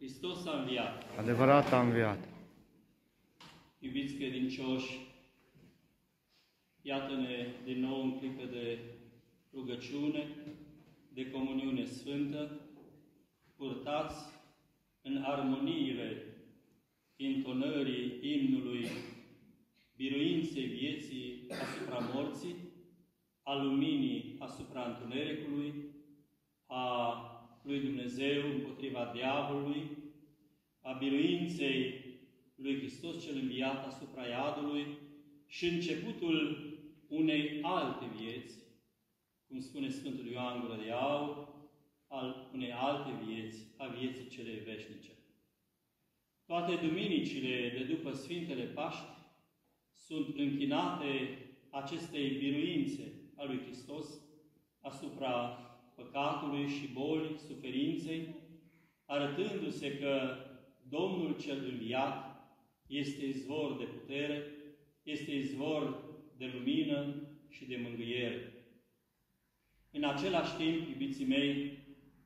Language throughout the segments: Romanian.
Hristos a înviat. Adevărat a înviat. Iubiți credincioși, iată-ne din nou în clipă de rugăciune, de comuniune sfântă, purtați în armoniile intonării imnului biruinței vieții asupra morții, a luminii asupra întunericului, a lui Dumnezeu împotriva diavolului, a biruinței lui Hristos cel înviat asupra iadului și începutul unei alte vieți, cum spune Sfântul Ioan Gură de Aur, al unei alte vieți, a vieții cele veșnice. Toate duminicile de după Sfintele Paști sunt închinate acestei biruințe a lui Hristos asupra păcatului și bolii, suferinței, arătându-se că Domnul cel înviat este izvor de putere, este izvor de lumină și de mângâiere. În același timp, iubiții mei,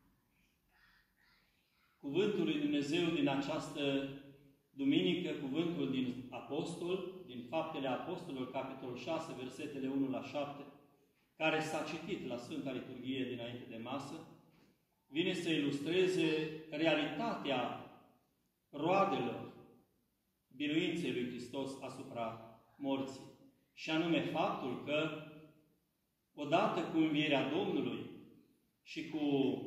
Cuvântul lui Dumnezeu din această duminică, cuvântul din Apostol, din Faptele Apostolilor, capitolul 6, versetele 1 la 7, care s-a citit la Sfânta Liturghie dinainte de masă, vine să ilustreze realitatea roadelor biruinței lui Hristos asupra morții. Și anume faptul că, odată cu învierea Domnului și cu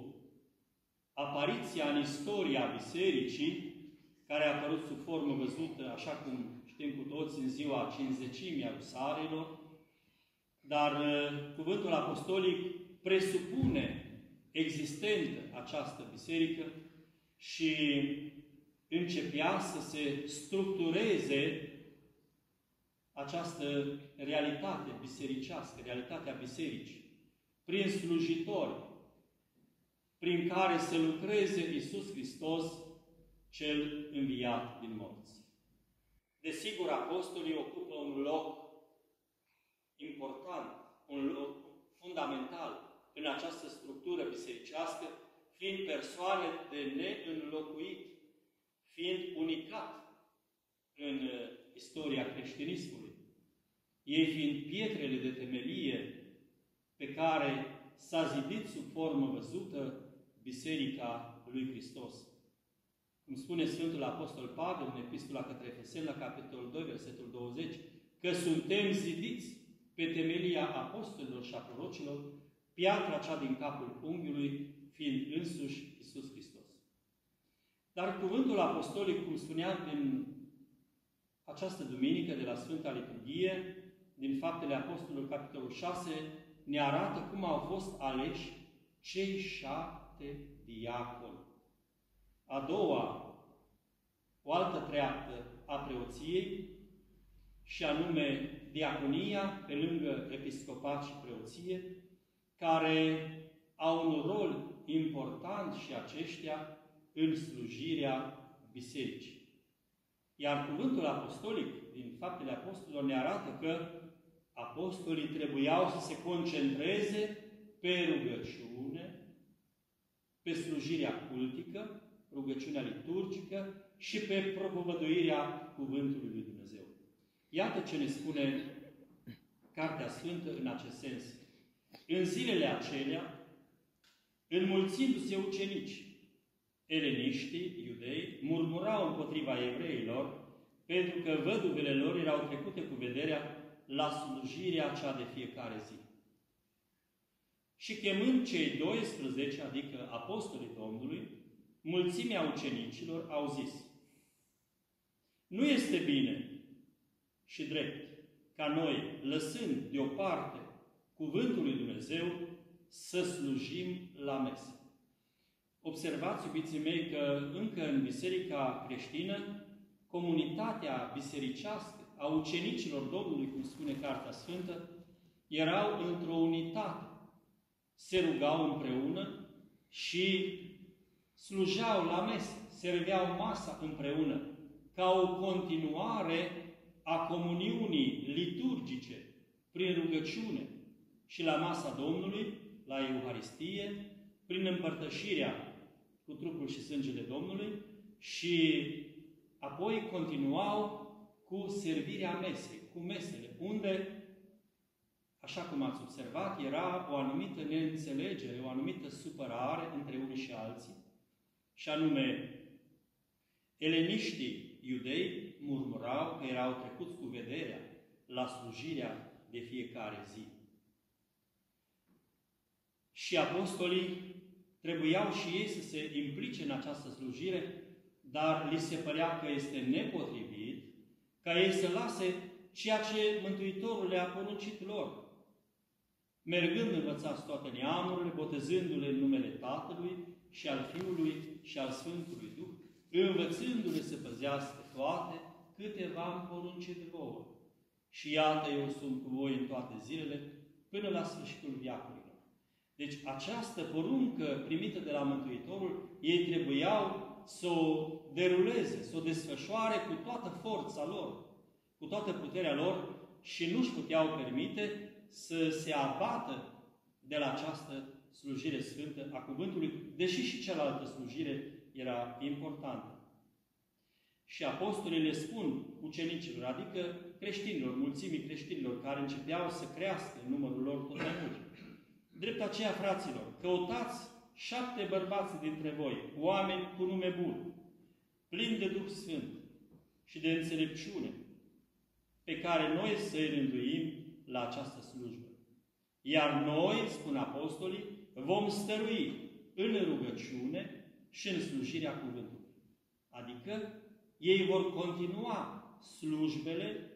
apariția în istoria Bisericii, care a apărut sub formă văzută, așa cum știm cu toți, în ziua Cincizecimii a Rusalilor, dar cuvântul apostolic presupune existentă această biserică și începea să se structureze această realitate bisericească, realitatea bisericii, prin slujitori, prin care să lucreze Iisus Hristos, cel înviat din morți. Desigur, apostolii ocupă un loc important, un loc fundamental în această structură bisericească, fiind persoane de neînlocuit, fiind unicat în istoria creștinismului. Ei fiind pietrele de temelie pe care s-a zidit sub formă văzută Biserica lui Hristos. Cum spune Sfântul Apostol Pavel în Epistola către Efeseni, la capitolul 2, versetul 20, că suntem zidiți pe temelia apostolilor și a prorocilor, piatra cea din capul unghiului fiind însuși Iisus Hristos. Dar cuvântul apostolic, cum spuneam din această duminică de la Sfânta Liturghie, din Faptele Apostolilor, capitolul 6, ne arată cum au fost aleși cei 7 diaconi. A doua, o altă treaptă a preoției, și anume diaconia, pe lângă episcopat și preoție, care au un rol important și aceștia în slujirea bisericii. Iar cuvântul apostolic din Faptele Apostolilor ne arată că apostolii trebuiau să se concentreze pe rugăciune, pe slujirea cultică, rugăciunea liturgică și pe propovăduirea cuvântului lui Dumnezeu. Iată ce ne spune Cartea Sfântă în acest sens. În zilele acelea, înmulțindu-se ucenici, eleniștii, iudei, murmurau împotriva evreilor, pentru că văduvele lor erau trecute cu vederea la slujirea cea de fiecare zi. Și chemând cei 12, adică apostolii Domnului, mulțimea ucenicilor au zis: nu este bine și drept ca noi, lăsând deoparte cuvântul lui Dumnezeu, să slujim la mesă. Observați, iubiții mei, că încă în biserica creștină, comunitatea bisericească a ucenicilor Domnului, cum spune Cartea Sfântă, erau într-o unitate. Se rugau împreună și slujeau la mesă, serveau masa împreună, ca o continuare a comuniunii liturgice prin rugăciune și la masa Domnului, la Euharistie, prin împărtășirea cu trupul și sângele Domnului, și apoi continuau cu servirea mesei, cu mesele, unde, așa cum ați observat, era o anumită neînțelegere, o anumită supărare între unii și alții, și anume, eleniștii iudei murmurau că erau trecuți cu vederea la slujirea de fiecare zi. Și apostolii trebuiau și ei să se implice în această slujire, dar li se părea că este nepotrivit ca ei să lase ceea ce Mântuitorul le-a poruncit lor. Mergând învățați toate neamurile, botezându-le în numele Tatălui și al Fiului și al Sfântului Duh, învățându-le să păzească toate câte v-am poruncit vouă. Și iată, eu sunt cu voi în toate zilele, până la sfârșitul veacurilor. Deci această poruncă primită de la Mântuitorul, ei trebuiau să o deruleze, să o desfășoare cu toată forța lor, cu toată puterea lor, și nu-și puteau permite să se abată de la această slujire sfântă a cuvântului, deși și cealaltă slujire era importantă. Și apostolii le spun ucenicilor, adică creștinilor, mulțimii creștinilor, care începeau să crească în numărul lor tot mai mult. Drept aceea, fraților, căutați 7 bărbați dintre voi, oameni cu nume bun, plini de Duh Sfânt și de înțelepciune, pe care noi să-i rânduim la această slujbă. Iar noi, spun apostolii, vom stărui în rugăciune și în slujirea cuvântului. Adică ei vor continua slujbele